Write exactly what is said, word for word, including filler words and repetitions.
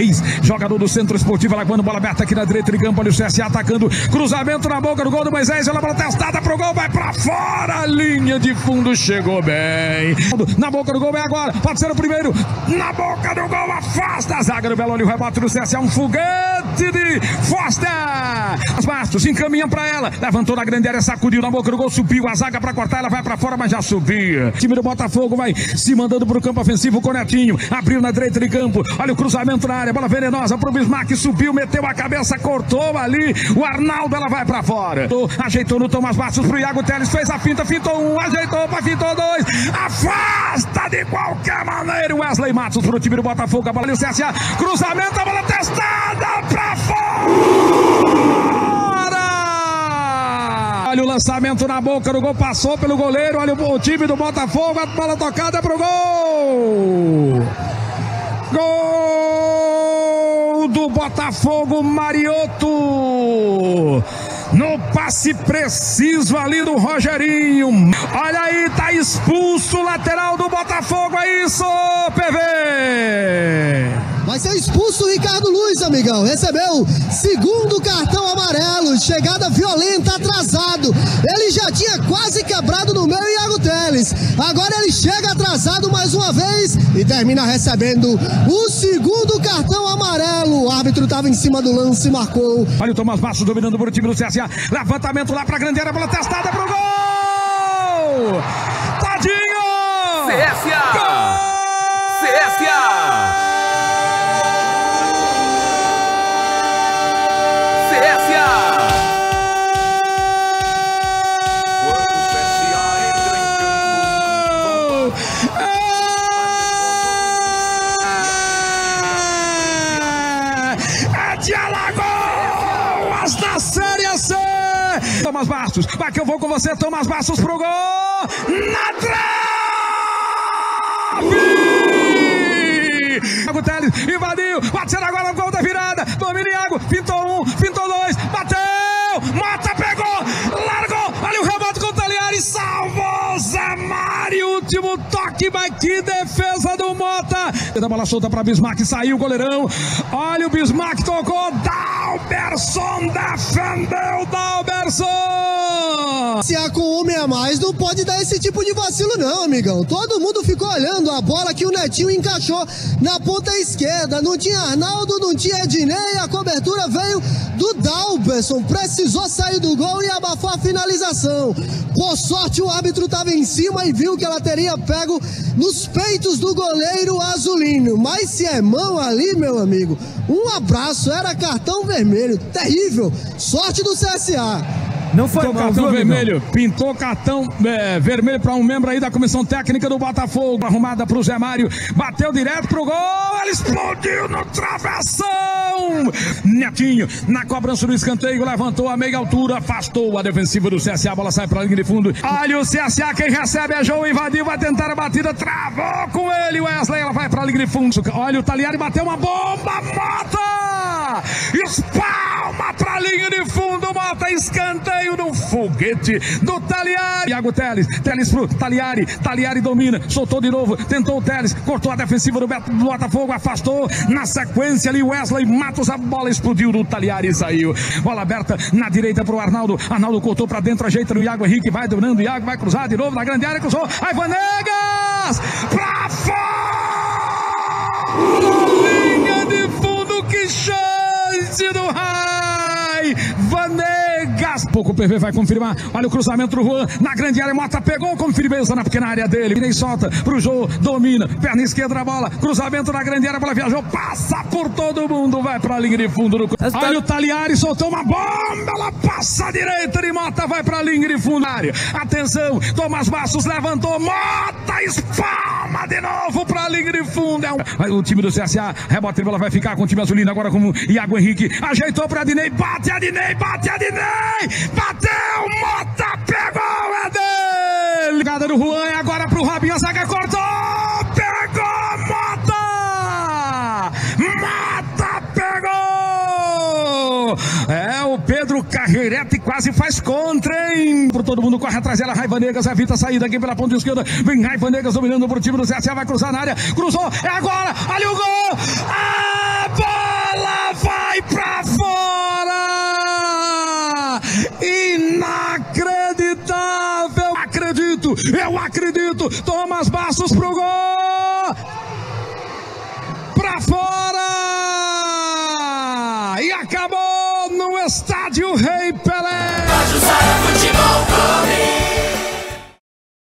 Reis, jogador do Centro Esportivo Alagoano, bola aberta aqui na direita de campo, olha o C S A atacando, cruzamento na boca do gol do Moisés, olha a bola testada pro gol, vai pra fora, a linha de fundo chegou bem, na boca do gol é agora, pode ser o primeiro, na boca do gol, afasta a zaga do Belo, olha o rebote do C S A, um foguete de Foster, os Bastos encaminham pra ela, levantou na grande área, sacudiu na boca do gol, subiu a zaga pra cortar, ela vai pra fora, mas já subia, o time do Botafogo vai se mandando pro campo ofensivo, com o Netinho, abriu na direita de campo, olha o cruzamento na área, bola venenosa pro Bismarck, subiu, meteu a cabeça, cortou ali, o Arnaldo, ela vai pra fora, ajeitou no Tomás Bastos pro Iago Teles, fez a finta, fintou um, ajeitou pra fintou dois, afasta de qualquer maneira, Wesley Matos pro time do Botafogo, a bola ali o C S A, cruzamento, a bola testada pra fora! Olha o lançamento na boca do gol, passou pelo goleiro, olha o time do Botafogo, a bola tocada pro gol! Gol do Botafogo, Mariotto! No passe preciso ali do Rogerinho. Olha aí, tá expulso o lateral do Botafogo, é isso, P V! Vai ser expulso o Ricardo Luiz, amigão. Recebeu segundo cartão amarelo. Chegada violenta, atrasado. Ele já tinha quase quebrado no meio, Iago Teles. Agora ele chega atrasado mais uma vez e termina recebendo o segundo cartão amarelo. O árbitro estava em cima do lance e marcou. Olha o Tomás Bastos dominando por o time do C S A. Levantamento lá pra grande área, bola testada pro gol! Tadinho! C S A! Gol! C S A! De Alagoas da Série C. Tomás Bastos, vai que eu vou com você, Tomás Bastos pro gol. Na trave! Iago Teles invadiu, pode ser agora o gol da virada. Domina Iago, pintou um, pintou dois, bateu, Mota pegou, largou, olha o rebote com o Taliari, salvou Zé Mário, último toque, mas que defesa do Mota. A bola solta para Bismarck, saiu o goleirão, olha o Bismarck, tocou, Dalberson defendeu, Dalberson! Se há com homem a mais, não pode dar esse tipo de vacilo não, amigão. Todo mundo ficou olhando a bola que o Netinho encaixou na ponta esquerda, não tinha Arnaldo, não tinha Ednei, a cobertura veio do Dalberson, precisou sair do gol e abafar a finalização. Por sorte o árbitro estava em cima e viu que ela teria pego nos peitos do goleiro azulino, mas se é mão ali, meu amigo, um abraço, era cartão vermelho, terrível, sorte do C S A. Não foi pintou cartão viu, vermelho, não. Pintou cartão é, vermelho para um membro aí da comissão técnica do Botafogo, arrumada para o Zé Mário, bateu direto pro gol, ele explodiu no travessão, Netinho na cobrança do escanteio, levantou a meia altura, afastou a defensiva do C S A, a bola sai para a linha de fundo, olha o C S A, quem recebe é João, invadiu, vai tentar a batida, travou com ele, Wesley, ela vai para a linha de fundo, olha o Taliari, bateu uma bomba, Mota, espalma para a linha de fundo, Mota, escanteio no foguete do Taliari, Iago Teles, Teles pro Taliari, Taliari domina, soltou de novo, tentou o Teles, cortou a defensiva do Botafogo, afastou, na sequência ali Wesley Matos, a bola explodiu do Taliari e saiu, bola aberta na direita pro Arnaldo, Arnaldo cortou pra dentro, ajeita no Iago Henrique, vai dominando, Iago vai cruzar de novo na grande área, cruzou, aí Vanegas, pra fora, linha de fundo, que chance do Rai, Vanegas, pouco o P V vai confirmar, olha o cruzamento do Juan, na grande área, Mota pegou com firmeza na pequena área dele, e nem solta pro Jô, domina, perna esquerda na bola, cruzamento na grande área, a bola viajou, passa por todo mundo, vai pra linha de fundo do... Olha o Taliari, soltou uma bomba, ela passa à direita de Mota, vai pra linha de fundo, área, atenção, Tomás Bastos levantou, Mota, espalma de novo pra linha de fundo, é um... o time do C S A, rebote de bola vai ficar com o time azulino, agora com o Iago Henrique, ajeitou pra Adnei, bate Adnei, bate Adnei, bateu, Mota pegou, é dele! Ligada do Juan, é agora pro Robinho, a zaga cortou, pegou, Mota! Mota pegou! É, o Pedro Carreirete quase faz contra, hein? Por todo mundo corre atrás dela, Raiva Negas, evita a saída aqui pela ponta esquerda, vem Raiva Negas dominando pro time do C S A, vai cruzar na área, cruzou, é agora, olha o gol! É gol! Inacreditável! Acredito, eu acredito. Thomas Bastos pro gol! Pra fora! E acabou no estádio Rei Pelé! Futebol Clube.